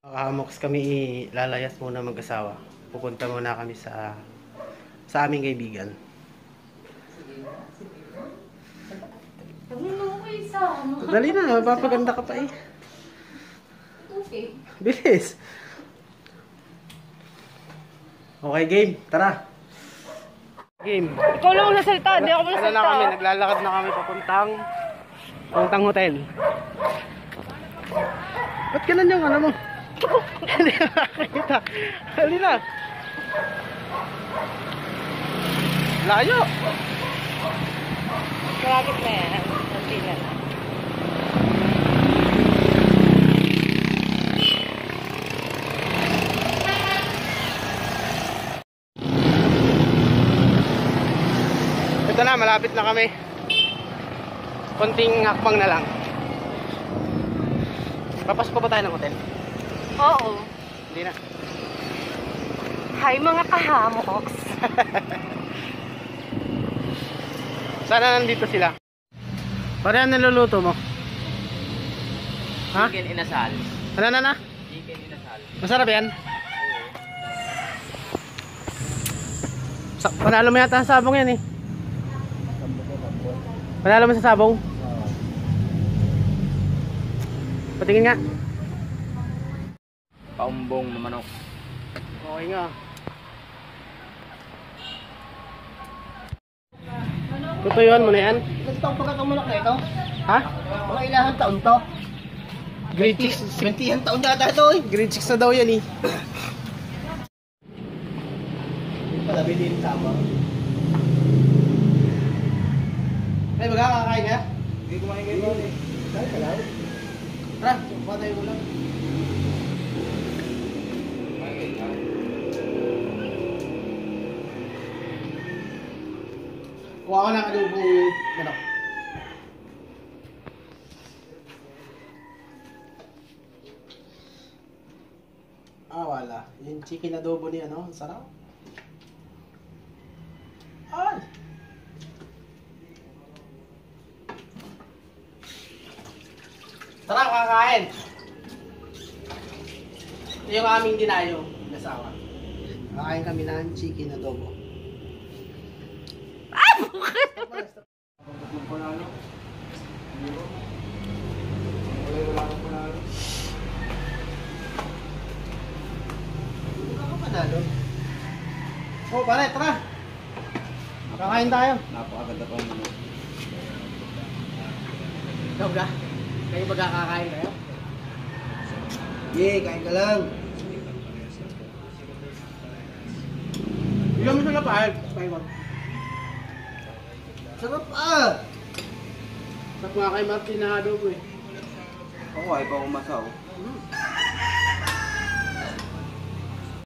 Mox kami lalayas muna mag-asawa. Pupunta muna kami sa aming kaibigan. Dali na, mapapaganda ka pa eh. Okay. Bilis. Okay, game. Tara. Game. Ikaw lang magsasalita, hindi ako Ano magsasalita. na kami, naglalakad na kami papuntang hotel. Ba't ganun yung ano mo? Hindi na nakakita. Dali na. Layo. Malapit na yan. Kunti na lang. Ito na, malapit na kami. Konting hakbang na lang. Papasok pa ba tayo ng hotel? Oo. Hindi na. Hi mga kahamoks. Sana nandito sila. Paano yan niluluto mo? Ha? Chicken inasal. Ano na? Chicken inasal. Masarap yan? Panalo mo yata sa sabong yan eh. Panalo mo sa sabong? Patingin nga. Paumbong na manok. Okay nga. Tutuyuan mo na yan? Ilang taon pa ka manok na ito? Ha? Mga ilang taon to? Grade 6. 20 taon yata ito eh. Grade 6 na daw yan eh. Hindi pala bilhin tama. Ay, magkakakain ka? Hindi kumain kayo eh. Kaya ka lang. Tara, patay mo lang. Kuha ko ng adobong manok. Wala. Yung chicken adobo ni ano, ang sarap. Ay! Tara, kakain! Ito yung aming dinayo, nasawa. Kakain kami ng chicken adobo. Oh, pare, tara. Kakain tayo. Napakaganda pa yung manok. Ikaw ba? Kayo ba kakain kayo? Yeah, kain ka lang. Bigyan mo sila pa. Sarap ah! Sarap nga kay Martin na adobo eh. Ako ay pa umasaw.